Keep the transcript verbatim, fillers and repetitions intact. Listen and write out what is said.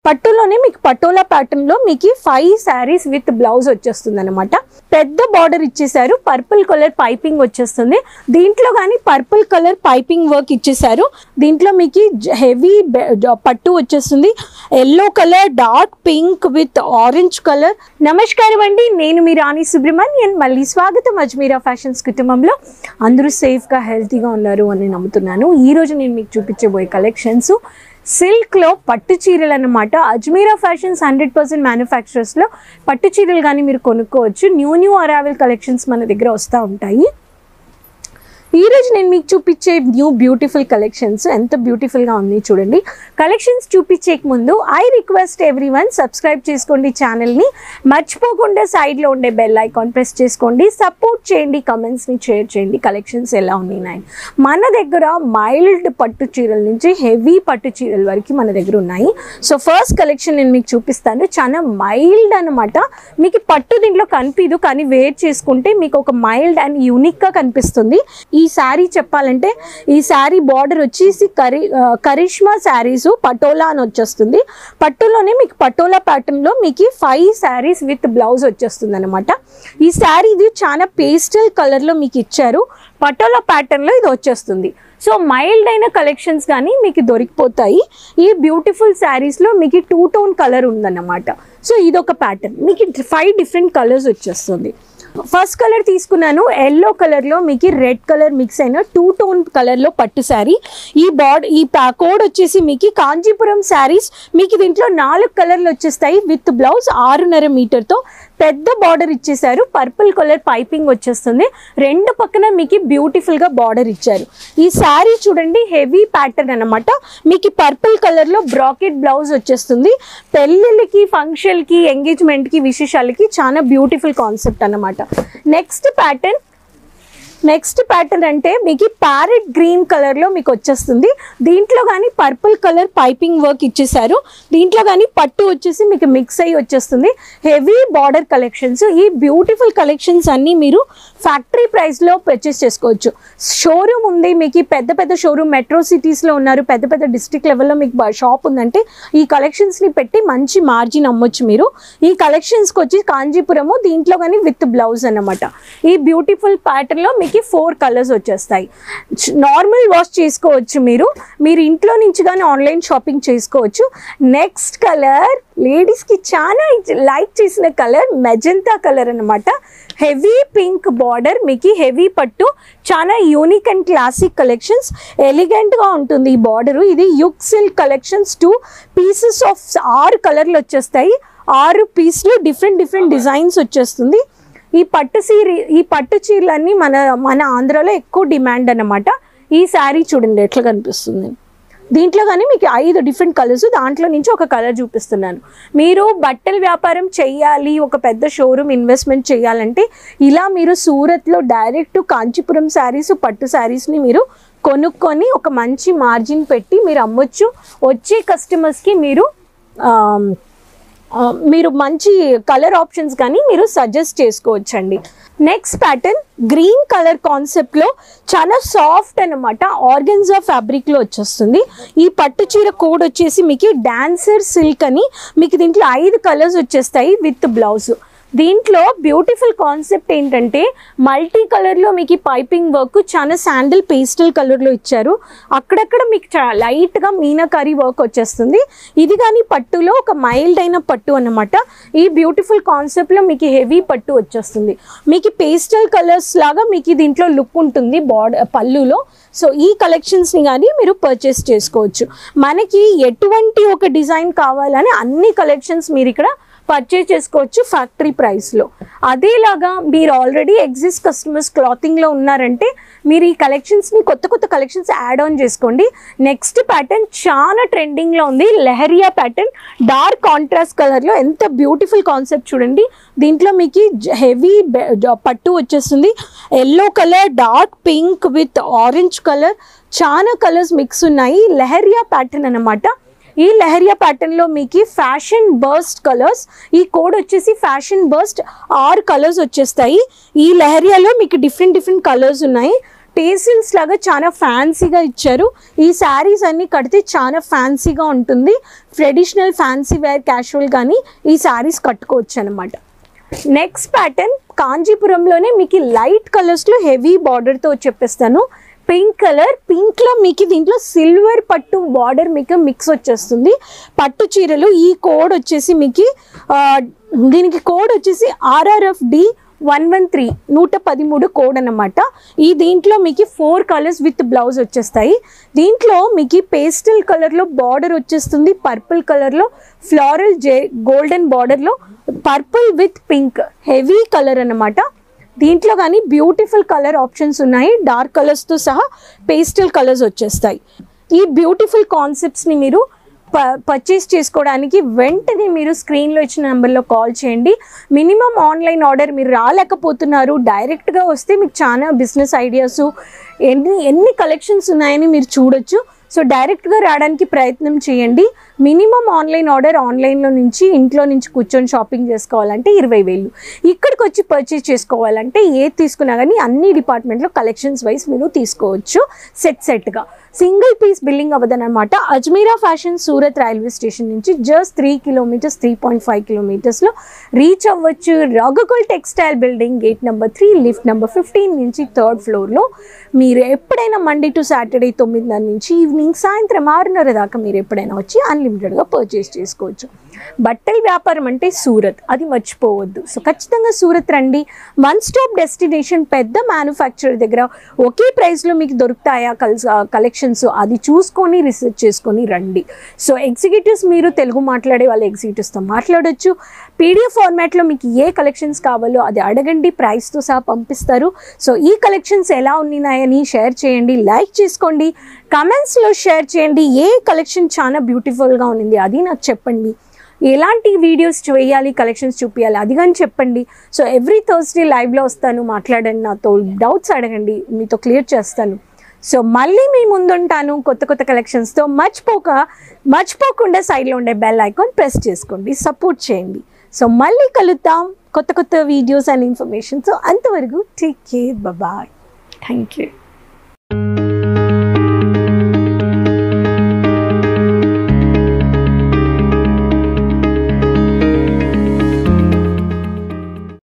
పట్టులోనే మీకు పటోలా ప్యాటర్న్ లో మీకు ఫైవ్ శారీస్ విత్ బ్లౌజ్ వచ్చేస్తుంది అనమాట. పెద్ద బార్డర్ ఇచ్చేసారు, పర్పుల్ కలర్ పైపింగ్ వచ్చేస్తుంది. దీంట్లో కానీ పర్పుల్ కలర్ పైపింగ్ వర్క్ ఇచ్చేసారు. దీంట్లో మీకు హెవీ పట్టు వచ్చేస్తుంది, yellow colour, dark pink with orange colour. నమస్కారం అండి, నేను మీ రాణి సుబ్రహ్మణ్యన్. మళ్ళీ స్వాగతం అజ్మీరా ఫ్యాషన్స్ కుటుంబంలో. అందరూ సేఫ్గా హెల్తీగా ఉన్నారు అని నమ్ముతున్నాను. ఈరోజు నేను మీకు చూపించబోయే కలెక్షన్స్ సిల్క్లో పట్టు చీరలు అన్నమాట. అజ్మీరా ఫ్యాషన్స్ హండ్రెడ్ పర్సెంట్ మ్యానుఫ్యాక్చరర్స్లో పట్టు చీరలు కానీ మీరు కొనుక్కోవచ్చు. న్యూ న్యూ అరైవల్ కలెక్షన్స్ మన దగ్గర వస్తూ ఉంటాయి. ఈరోజు నేను మీకు చూపించే న్యూ బ్యూటిఫుల్ కలెక్షన్స్ ఎంత బ్యూటిఫుల్గా ఉంది చూడండి. కలెక్షన్స్ చూపించే ముందు I request everyone subscribe చేసుకోండి ఛానల్ని. మర్చిపోకుండా సైడ్లో ఉండే బెల్ ఐకాన్ ప్రెస్ చేసుకోండి. సపోర్ట్ చేయండి, కమెంట్స్ని షేర్ చేయండి. కలెక్షన్స్ ఎలా ఉన్నాయి మన దగ్గర, మైల్డ్ పట్టు చీరల నుంచి హెవీ పట్టు చీరల వరకు మన దగ్గర ఉన్నాయి. సో ఫస్ట్ కలెక్షన్ నేను మీకు చూపిస్తాను. చాలా మైల్డ్ అనమాట. మీకు పట్టు దీంట్లో కనిపించదు, కానీ వేర్ చేసుకుంటే మీకు ఒక మైల్డ్ అండ్ యూనిక్గా కనిపిస్తుంది. ఈ శారీ చెప్పాలంటే ఈ శారీ బార్డర్ వచ్చేసి కరి కరిష్మా శారీస్ పటోలా అని వచ్చేస్తుంది. పట్టులోనే మీకు పటోలా ప్యాటర్న్ లో మీకు ఫైవ్ శారీస్ విత్ బ్లౌజ్ వచ్చేస్తుంది అనమాట. ఈ శారీ ఇది చాలా పేస్టల్ కలర్ లో మీకు ఇచ్చారు. పటోలా ప్యాటర్న్ లో ఇది వచ్చేస్తుంది. సో మైల్డ్ అయిన కలెక్షన్స్ కానీ మీకు దొరికిపోతాయి. ఈ బ్యూటిఫుల్ శారీస్ లో మీకు టూ టోన్ కలర్ ఉందన్నమాట. సో ఇదొక ప్యాటర్న్, మీకు ఫైవ్ డిఫరెంట్ కలర్స్ వచ్చేస్తుంది. ఫస్ట్ కలర్ తీసుకున్నాను, ఎల్లో కలర్లో మీకు రెడ్ కలర్ మిక్స్ అయిన టూ టోన్ కలర్లో పట్టు శారీ. ఈ బార్డర్ ఈ కోడ్ వచ్చేసి మీకు కాంచీపురం శారీస్. మీకు దీంట్లో నాలుగు కలర్లు వచ్చేస్తాయి విత్ బ్లౌజ్. ఆరున్నర మీటర్తో పెద్ద బార్డర్ ఇచ్చేసారు. పర్పుల్ కలర్ పైపింగ్ వచ్చేస్తుంది. రెండు పక్కన మీకు బ్యూటిఫుల్గా బార్డర్ ఇచ్చారు. ఈ శారీ చూడండి, హెవీ ప్యాటర్న్ అనమాట. మీకు పర్పుల్ కలర్లో బ్రాకెట్ బ్లౌజ్ వచ్చేస్తుంది. పెళ్ళిళ్ళకి, ఫంక్షన్కి, ఎంగేజ్మెంట్కి, విశేషాలకి చాలా బ్యూటిఫుల్ కాన్సెప్ట్ అనమాట. నెక్స్ట్ ప్యాటర్న్ నెక్స్ట్ ప్యాటర్న్ అంటే మీకు ప్యారెట్ గ్రీన్ కలర్లో మీకు వచ్చేస్తుంది. దీంట్లో కానీ పర్పుల్ కలర్ పైపింగ్ వర్క్ ఇచ్చేసారు. దీంట్లో కానీ పట్టు వచ్చేసి మీకు మిక్స్ అయ్యి వచ్చేస్తుంది. Heavy border collections. ఈ బ్యూటిఫుల్ కలెక్షన్స్ అన్నీ మీరు ఫ్యాక్టరీ ప్రైస్లో పర్చేస్ చేసుకోవచ్చు. షోరూమ్ ఉంది మీకు, పెద్ద పెద్ద షోరూమ్ మెట్రో సిటీస్లో ఉన్నారు, పెద్ద పెద్ద డిస్ట్రిక్ట్ లెవెల్లో మీకు షాప్ ఉందంటే ఈ కలెక్షన్స్ని పెట్టి మంచి మార్జిన్ అమ్మొచ్చు మీరు. ఈ కలెక్షన్స్కి వచ్చి కాంజీపురము, దీంట్లో కానీ విత్ బ్లౌజ్ అన్నమాట. ఈ బ్యూటిఫుల్ ప్యాటర్న్లో మీకు ఫోర్ కలర్స్ వచ్చేస్తాయి. నార్మల్ వాష్ చేసుకోవచ్చు మీరు, మీరు ఇంట్లో నుంచి కానీ ఆన్లైన్ షాపింగ్ చేసుకోవచ్చు. నెక్స్ట్ కలర్ లేడీస్కి చాలా లైక్ చేసిన కలర్ మెజంతా కలర్ అనమాట. హెవీ పింక్ బార్డర్, మీకు హెవీ పట్టు, చాలా యూనిక్ అండ్ క్లాసిక్ కలెక్షన్స్. ఎలిగెంట్గా ఉంటుంది ఈ బార్డరు. ఇది యుక్ silk collections. Two pieces of ఆరు కలర్లు వచ్చేస్తాయి. ఆరు పీస్లు డిఫరెంట్ డిఫరెంట్ డిజైన్స్ వచ్చేస్తుంది. ఈ పట్టు చీర ఈ పట్టు చీరలన్నీ మన మన ఆంధ్రాలో ఎక్కువ డిమాండ్ అన్నమాట. ఈ శారీ చూడండి ఎట్లా కనిపిస్తుంది. దీంట్లో కానీ మీకు ఐదు డిఫరెంట్ కలర్స్, దాంట్లో నుంచి ఒక కలర్ చూపిస్తున్నాను. మీరు బట్టల వ్యాపారం చేయాలి, ఒక పెద్ద షోరూమ్ ఇన్వెస్ట్మెంట్ చేయాలంటే ఇలా మీరు సూరత్లో డైరెక్ట్ కాంచీపురం శారీస్, పట్టు శారీస్ని మీరు కొనుక్కొని ఒక మంచి మార్జిన్ పెట్టి మీరు అమ్మొచ్చు. వచ్చే కస్టమర్స్కి మీరు మీరు మంచి కలర్ ఆప్షన్స్ కానీ మీరు సజెస్ట్ చేసుకోవచ్చండి. నెక్స్ట్ ప్యాటర్న్ గ్రీన్ కలర్ కాన్సెప్ట్లో చాలా సాఫ్ట్ అనమాట. ఆర్గన్జా ఫ్యాబ్రిక్లో వచ్చేస్తుంది. ఈ పట్టు చీర కోడ్ వచ్చేసి మీకు డాన్సర్ సిల్క్ అని. మీకు దీంట్లో ఐదు కలర్స్ వచ్చేస్తాయి విత్ బ్లౌజ్. దీంట్లో బ్యూటిఫుల్ కాన్సెప్ట్ ఏంటంటే మల్టీ కలర్లో మీకు పైపింగ్ వర్క్ చాలా శాండిల్ పేస్టల్ కలర్లో ఇచ్చారు. అక్కడక్కడ మీకు లైట్గా మీనాకారి వర్క్ వచ్చేస్తుంది. ఇది కానీ పట్టులో ఒక మైల్డ్ అయిన పట్టు అన్నమాట. ఈ బ్యూటిఫుల్ కాన్సెప్ట్లో మీకు హెవీ పట్టు వచ్చేస్తుంది. మీకు పేస్టల్ కలర్స్ లాగా మీకు దీంట్లో లుక్ ఉంటుంది బార్డర్ పళ్ళులో. సో ఈ కలెక్షన్స్ని కానీ మీరు పర్చేస్ చేసుకోవచ్చు. మనకి ఎటువంటి ఒక డిజైన్ కావాలని అన్ని కలెక్షన్స్ మీరు ఇక్కడ పర్చేజ్ చేసుకోవచ్చు ఫ్యాక్టరీ ప్రైస్లో. అదేలాగా మీరు ఆల్రెడీ ఎగ్జిస్ట్ కస్టమర్స్ క్లాతింగ్లో ఉన్నారంటే మీరు ఈ కలెక్షన్స్ని కొత్త కొత్త కలెక్షన్స్ యాడ్ ఆన్ చేసుకోండి. నెక్స్ట్ ప్యాటర్న్ చాలా ట్రెండింగ్లో ఉంది, లెహరియా ప్యాటర్న్. డార్క్ కాంట్రాస్ట్ కలర్లో ఎంత బ్యూటిఫుల్ కాన్సెప్ట్ చూడండి. దీంట్లో మీకు హెవీ పట్టు వచ్చేస్తుంది. Yellow colour, dark pink with orange colour, చాలా కలర్స్ మిక్స్ ఉన్నాయి. లెహరియా ప్యాటర్న్ అన్నమాట. ఈ లెహరియా ప్యాటర్న్ లో మీకు ఫ్యాషన్ బర్స్ట్ కలర్స్, ఈ కోడ్ వచ్చేసి ఫ్యాషన్ బర్స్ట్. ఆరు కలర్స్ వచ్చేస్తాయి. ఈ లెహరియాలో మీకు డిఫరెంట్ డిఫరెంట్ కలర్స్ ఉన్నాయి. టేసిల్స్ లాగా చాలా ఫ్యాన్సీగా ఇచ్చారు. ఈ శారీస్ అన్ని కడితే చాలా ఫ్యాన్సీగా ఉంటుంది. ట్రెడిషనల్ ఫ్యాన్సీ వేర్ క్యాజువల్ కానీ ఈ శారీస్ కట్టుకోవచ్చు అనమాట. నెక్స్ట్ ప్యాటర్న్ కాంజీపురంలోనే మీకు లైట్ కలర్స్లో హెవీ బార్డర్తో చెప్పేస్తాను. పింక్ కలర్, పింక్లో మీకు దీంట్లో సిల్వర్ పట్టు బార్డర్ మీకు మిక్స్ వచ్చేస్తుంది. పట్టు చీరలు ఈ కోడ్ వచ్చేసి మీకు దీనికి కోడ్ వచ్చేసి RRF D one one three నూట పదిమూడు కోడ్ అన్నమాట. ఈ దీంట్లో మీకు ఫోర్ కలర్స్ విత్ బ్లౌజ్ వచ్చేస్తాయి. దీంట్లో మీకు పేస్టల్ కలర్లో బార్డర్ వచ్చేస్తుంది. పర్పుల్ కలర్లో ఫ్లోరల్ జే గోల్డెన్ బార్డర్లో purple with pink heavy colour అన్నమాట. దీంట్లో కానీ బ్యూటిఫుల్ కలర్ ఆప్షన్స్ ఉన్నాయి. డార్క్ కలర్స్తో సహా పేస్టల్ కలర్స్ వచ్చేస్తాయి. ఈ బ్యూటిఫుల్ కాన్సెప్ట్స్ని మీరు ప పర్చేస్ చేసుకోవడానికి వెంటనే మీరు స్క్రీన్లో ఇచ్చిన నెంబర్లో కాల్ చేయండి. మినిమం ఆన్లైన్ ఆర్డర్ మీరు రాలేకపోతున్నారు, డైరెక్ట్గా వస్తే మీకు చాలా బిజినెస్ ఐడియాస్ ఎన్ని ఎన్ని కలెక్షన్స్ ఉన్నాయని మీరు చూడొచ్చు. సో డైరెక్ట్గా రావడానికి ప్రయత్నం చేయండి. మినిమం ఆన్లైన్ ఆర్డర్ ఆన్లైన్లో నుంచి ఇంట్లో నుంచి కూర్చొని షాపింగ్ చేసుకోవాలంటే ఇరవై వేలు, ఇక్కడికి వచ్చి పర్చేస్ చేసుకోవాలంటే ఏది తీసుకున్నా కానీ అన్ని డిపార్ట్మెంట్లో కలెక్షన్స్ వైజ్ మీరు తీసుకోవచ్చు. సెట్ సెట్గా సింగిల్ పీస్ బిల్లింగ్ అవ్వదనమాట. Ajmera fashion Surat railway station నుంచి just three kilometres three point five కిలోమీటర్స్లో రీచ్ అవ్వచ్చు. Raghukul textile building gate number three lift number fifteen నుంచి థర్డ్ ఫ్లోర్లో. మీరు ఎప్పుడైనా మండే టు సాటర్డే తొమ్మిదిన్నర నుంచి ఈవినింగ్ సాయంత్రం ఆరున్నర దాకా మీరు ఎప్పుడైనా వచ్చి అన్లిమిటెడ్గా పర్చేస్ చేసుకోవచ్చు. బట్టల వ్యాపారం అంటే సూరత్, అది మర్చిపోవద్దు. సో ఖచ్చితంగా సూరత్ రండి. వన్ స్టాప్ డెస్టినేషన్, పెద్ద మ్యానుఫ్యాక్చరర్ దగ్గర ఒకే ప్రైస్లో మీకు దొరుకుతాయా కలెక్షన్స్, అది చూసుకొని రీసెర్చ్ చేసుకొని రండి. సో ఎగ్జిక్యూటివ్స్ మీరు తెలుగు మాట్లాడే వాళ్ళ ఎగ్జిక్యూటివ్స్తో మాట్లాడొచ్చు. పీడిఎఫ్ ఫార్మాట్లో మీకు ఏ కలెక్షన్స్ కావాలో అది అడగండి, ప్రైస్తో సహా పంపిస్తారు. సో ఈ కలెక్షన్స్ ఎలా ఉన్నాయని షేర్ చేయండి, లైక్ చేసుకోండి, కమెంట్స్లో షేర్ చేయండి. ఏ కలెక్షన్ చాలా బ్యూటిఫుల్గా ఉంది అది నాకు చెప్పండి. ఎలాంటి వీడియోస్ చేయాలి, కలెక్షన్స్ చూపించాలి అది కానీ చెప్పండి. సో ఎవ్రీ థర్స్డే లైవ్లో వస్తాను, మాట్లాడండి, నాతో డౌట్స్ అడగండి, మీతో క్లియర్ చేస్తాను. సో మళ్ళీ మీ ముందుంటాను కొత్త కొత్త కలెక్షన్స్తో. మర్చిపోక మర్చిపోకుండా సైడ్లో ఉండే బెల్ ఐకాన్ ప్రెస్ చేసుకోండి, సపోర్ట్ చేయండి. సో మళ్ళీ కలుద్దాం కొత్త కొత్త వీడియోస్ అండ్ ఇన్ఫర్మేషన్. సో అంతవరకు take care, bye, thank you.